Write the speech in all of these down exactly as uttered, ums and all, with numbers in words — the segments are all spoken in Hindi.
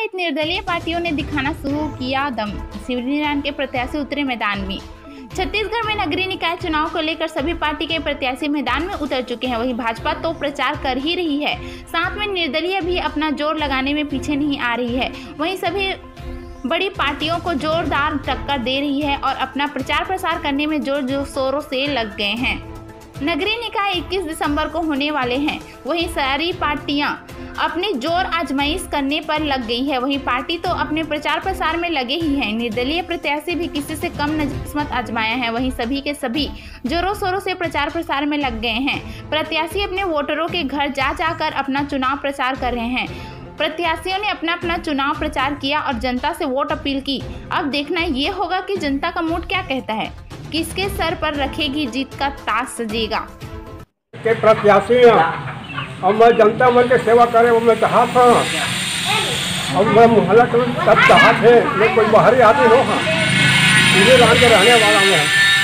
सहित निर्दलीय पार्टियों ने दिखाना शुरू किया दम। शिवनारायण के प्रत्याशी उतरे मैदान में। छत्तीसगढ़ में नगरीय निकाय चुनाव को लेकर सभी पार्टी के प्रत्याशी मैदान में उतर चुके हैं। वहीं भाजपा तो प्रचार कर ही रही है, साथ में निर्दलीय भी अपना जोर लगाने में पीछे नहीं आ रही है। वहीं सभी बड़ी पार्टियों को जोरदार टक्कर दे रही है और अपना प्रचार प्रसार करने में जोर जोर शोरों से लग गए हैं। नगरीय निकाय इक्कीस दिसंबर को होने वाले हैं। वहीं सारी पार्टियां अपनी जोर आजमाइश करने पर लग गई है। वहीं पार्टी तो अपने प्रचार प्रसार में लगे ही हैं। निर्दलीय प्रत्याशी भी किसी से कम किस्मत आजमाया है। वहीं सभी के सभी जोरों शोरों से प्रचार प्रसार में लग गए हैं। प्रत्याशी अपने वोटरों के घर जा जाकर अपना चुनाव प्रचार कर रहे हैं। प्रत्याशियों ने अपना अपना चुनाव प्रचार किया और जनता से वोट अपील की। अब देखना ये होगा कि जनता का मूड क्या कहता है, किसके सर पर रखेगी जीत का ताज सजेगा। के प्रत्याशी और मैं जनता मन के सेवा करे वो मैं चाहत हाँ और मैं मोहल्ला के सब चाहत है। मैं कोई बाहरी आदमी हो हाँ पूरे रान के रहने वाला मैं।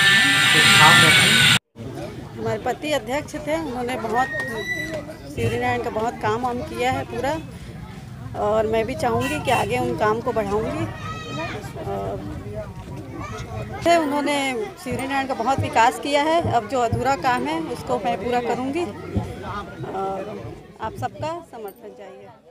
हमारे पति अध्यक्ष थे, उन्होंने बहुत शिवनारायण का बहुत काम वाम किया है पूरा, और मैं भी चाहूँगी कि आगे उन काम को बढ़ाऊँगी। उन्होंने शिवनारायण का बहुत विकास किया है। अब जो अधूरा काम है उसको मैं पूरा करूँगी और आप सबका समर्थन चाहिए।